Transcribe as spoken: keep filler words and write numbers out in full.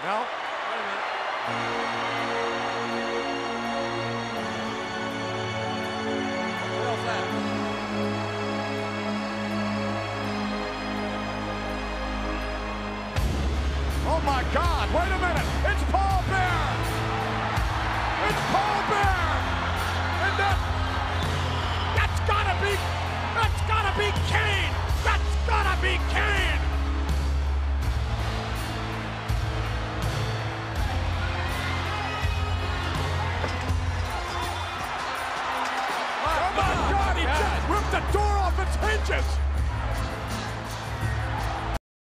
No? Wait a minute. What else that? Oh my God, wait a minute. It's Paul Bear. It's Paul Bear. And that, that's gotta be, that's gotta be Kane. That's gotta be Kane. Oh my God, he just ripped the door off its hinges!